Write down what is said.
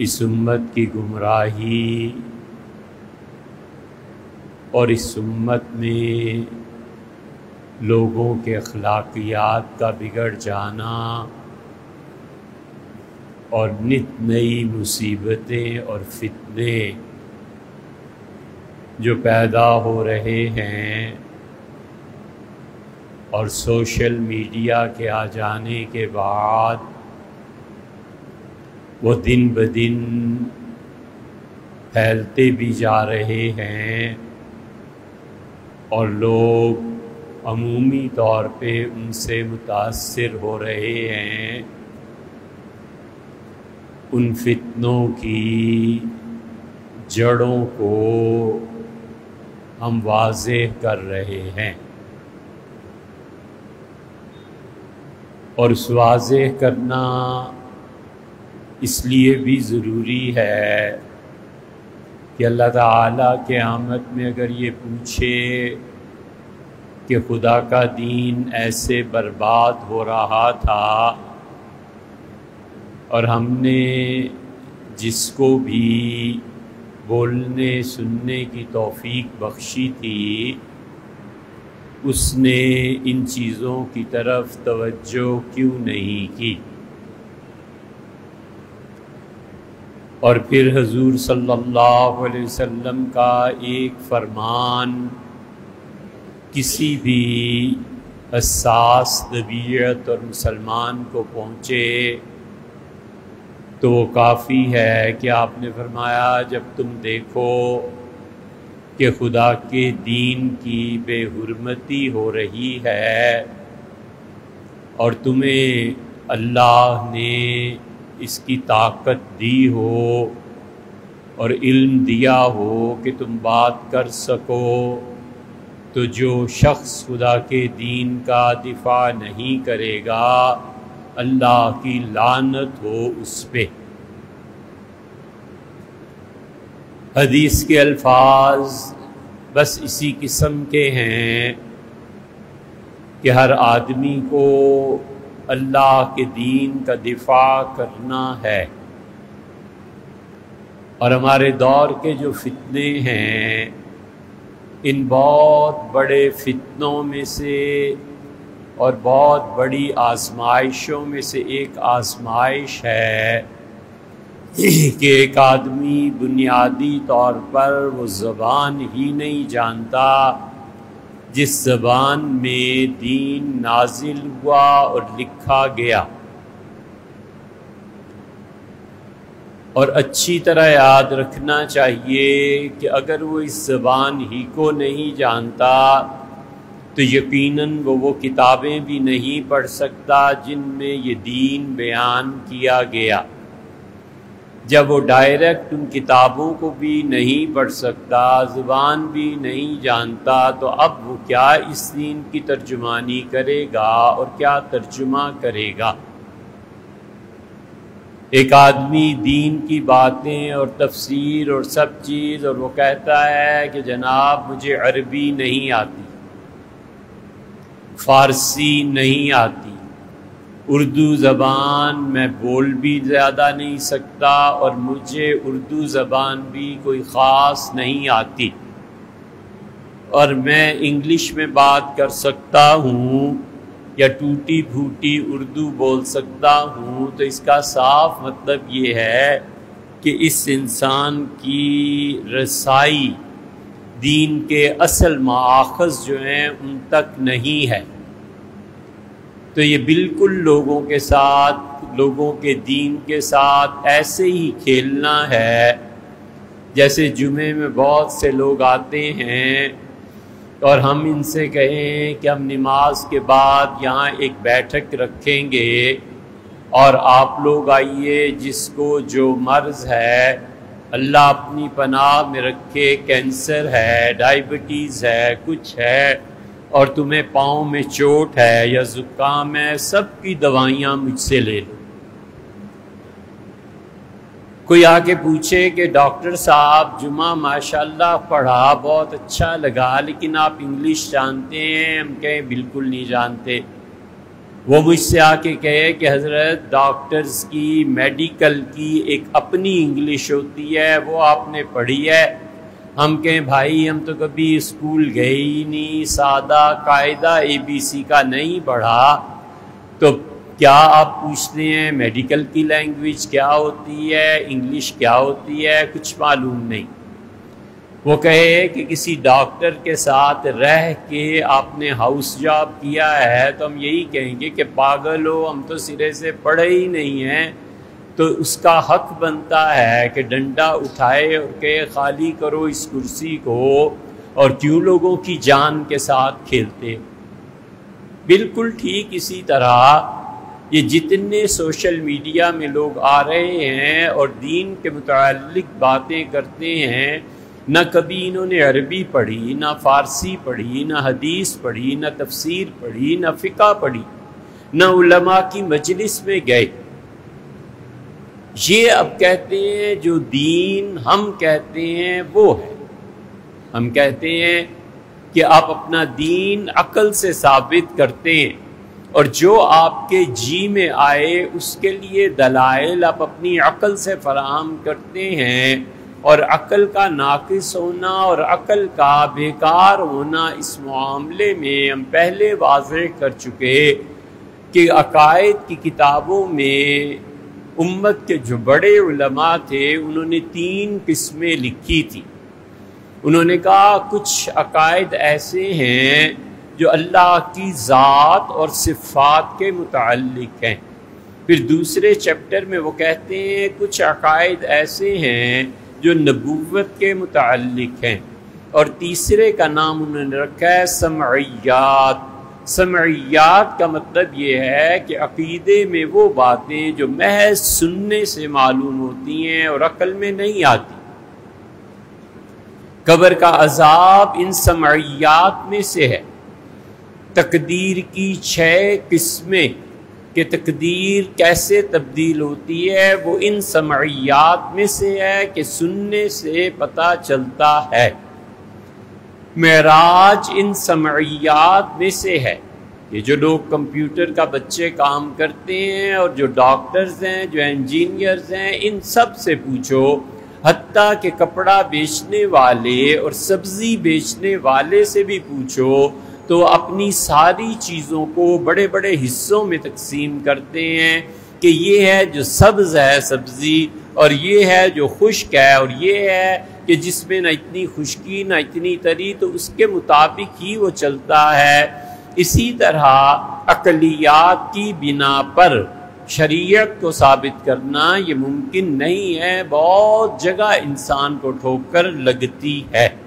اس امت کی گمراہی اور اس امت میں لوگوں کے اخلاقیات کا بگڑ جانا اور نت نئی مصیبتیں اور فتنے جو پیدا ہو رہے ہیں اور سوشل میڈیا کے آ جانے کے بعد وہ دن بدن پھیلتے بھی جا رہے ہیں اور لوگ عمومی طور پہ ان سے متاثر ہو رہے ہیں، ان فتنوں کی جڑوں کو ہم واضح کر رہے ہیں، اور اس واضح کرنا اس لیے بھی ضروری ہے کہ اللہ تعالیٰ قیامت میں اگر یہ پوچھے کہ خدا کا دین ایسے برباد ہو رہا تھا اور ہم نے جس کو بھی بولنے سننے کی توفیق بخشی تھی اس نے ان چیزوں کی طرف توجہ کیوں نہیں کی؟ اور پھر حضور صلی اللہ علیہ وسلم کا ایک فرمان کسی بھی حساس طبیعت اور مسلمان کو پہنچے تو وہ کافی ہے کہ آپ نے فرمایا جب تم دیکھو کہ خدا کے دین کی بے حرمتی ہو رہی ہے اور تمہیں اللہ نے اس کی طاقت دی ہو اور علم دیا ہو کہ تم بات کر سکو، تو جو شخص خدا کے دین کا دفاع نہیں کرے گا اللہ کی لعنت ہو اس پہ۔ حدیث کے الفاظ بس اسی قسم کے ہیں کہ ہر آدمی کو اللہ کے دین کا دفاع کرنا ہے، اور ہمارے دور کے جو فتنے ہیں ان بہت بڑے فتنوں میں سے اور بہت بڑی آزمائشوں میں سے ایک آزمائش ہے کہ ایک آدمی بنیادی طور پر وہ زبان ہی نہیں جانتا جس زبان میں دین نازل ہوا اور لکھا گیا، اور اچھی طرح یاد رکھنا چاہیے کہ اگر وہ اس زبان ہی کو نہیں جانتا تو یقیناً وہ کتابیں بھی نہیں پڑھ سکتا جن میں یہ دین بیان کیا گیا۔ جب وہ ڈائریکٹ ان کتابوں کو بھی نہیں پڑھ سکتا، زبان بھی نہیں جانتا، تو اب وہ کیا اس دین کی ترجمانی کرے گا اور کیا ترجمہ کرے گا؟ ایک آدمی دین کی باتیں اور تفسیر اور سب چیز، اور وہ کہتا ہے کہ جناب مجھے عربی نہیں آتی، فارسی نہیں آتی، اردو زبان میں بول بھی زیادہ نہیں سکتا، اور مجھے اردو زبان بھی کوئی خاص نہیں آتی، اور میں انگلش میں بات کر سکتا ہوں یا ٹوٹی پھوٹی اردو بول سکتا ہوں، تو اس کا صاف مطلب یہ ہے کہ اس انسان کی رسائی دین کے اصل مآخذ جو ہیں ان تک نہیں ہے۔ تو یہ بالکل لوگوں کے ساتھ، لوگوں کے دین کے ساتھ ایسے ہی کھیلنا ہے جیسے جمعے میں بہت سے لوگ آتے ہیں اور ہم ان سے کہیں کہ ہم نماز کے بعد یہاں ایک بیٹھک رکھیں گے اور آپ لوگ آئیے، جس کو جو مرض ہے اللہ اپنی پناہ میں رکھے، کینسر ہے، ڈائبٹیز ہے، کچھ ہے، اور تمہیں پاؤں میں چوٹ ہے یا زکام ہے، سب کی دوائیاں مجھ سے لے لو۔ کوئی آ کے پوچھے کہ ڈاکٹر صاحب جمعہ ماشاءاللہ پڑھا، بہت اچھا لگا، لیکن آپ انگلش جانتے ہیں؟ ہم کہیں بالکل نہیں جانتے۔ وہ مجھ سے آ کے کہے کہ حضرت ڈاکٹرز کی میڈیکل کی ایک اپنی انگلش ہوتی ہے، وہ آپ نے پڑھی ہے۔ ہم کہیں بھائی ہم تو کبھی اسکول گئے ہی نہیں، سادہ قاعدہ ABC کا نہیں پڑھا، تو کیا آپ پوچھتے ہیں میڈیکل کی لینگویج کیا ہوتی ہے، انگلش کیا ہوتی ہے؟ کچھ معلوم نہیں۔ وہ کہے کہ کسی ڈاکٹر کے ساتھ رہ کے آپ نے ہاؤس جاب کیا ہے، تو ہم یہی کہیں گے کہ پاگل ہو، ہم تو سرے سے پڑھے ہی نہیں ہیں۔ تو اس کا حق بنتا ہے کہ ڈنڈا اٹھائے اور کہے خالی کرو اس کرسی کو، اور کیوں لوگوں کی جان کے ساتھ کھیلتے۔ بالکل ٹھیک اسی طرح یہ جتنے سوشل میڈیا میں لوگ آ رہے ہیں اور دین کے متعلق باتیں کرتے ہیں، نہ کبھی انہوں نے عربی پڑھی، نہ فارسی پڑھی، نہ حدیث پڑھی، نہ تفسیر پڑھی، نہ فقہ پڑھی، نہ علماء کی مجلس میں گئے۔ یہ اب کہتے ہیں جو دین ہم کہتے ہیں وہ ہے۔ ہم کہتے ہیں کہ آپ اپنا دین عقل سے ثابت کرتے ہیں، اور جو آپ کے جی میں آئے اس کے لیے دلائل آپ اپنی عقل سے فراہم کرتے ہیں، اور عقل کا ناقص ہونا اور عقل کا بیکار ہونا اس معاملے میں ہم پہلے واضح کر چکے کہ عقائد کی کتابوں میں امت کے جو بڑے علماء تھے انہوں نے 3 قسمیں لکھی تھی۔ انہوں نے کہا کچھ عقائد ایسے ہیں جو اللہ کی ذات اور صفات کے متعلق ہیں، پھر دوسرے چیپٹر میں وہ کہتے ہیں کچھ عقائد ایسے ہیں جو نبوت کے متعلق ہیں، اور تیسرے کا نام انہوں نے رکھا ہے سمعیات۔ سمعیات کا مطلب یہ ہے کہ عقیدے میں وہ باتیں جو محض سننے سے معلوم ہوتی ہیں اور عقل میں نہیں آتی۔ قبر کا عذاب ان سمعیات میں سے ہے۔ تقدیر کی 6 قسمیں کہ تقدیر کیسے تبدیل ہوتی ہے وہ ان سمعیات میں سے ہے کہ سننے سے پتہ چلتا ہے۔ معراج ان سمعیات میں سے ہے۔ یہ جو لوگ کمپیوٹر کا بچے کام کرتے ہیں اور جو ڈاکٹرز ہیں، جو انجینئرز ہیں، ان سب سے پوچھو، حتیٰ کہ کپڑا بیچنے والے اور سبزی بیچنے والے سے بھی پوچھو، تو اپنی ساری چیزوں کو بڑے بڑے حصوں میں تقسیم کرتے ہیں کہ یہ ہے جو سبز ہے سبزی، اور یہ ہے جو خشک ہے، اور یہ ہے کہ جس میں نہ اتنی خشکی نہ اتنی تری، تو اس کے مطابق ہی وہ چلتا ہے۔ اسی طرح عقلیات کی بنا پر شریعت کو ثابت کرنا یہ ممکن نہیں ہے، بہت جگہ انسان کو ٹھوکر لگتی ہے۔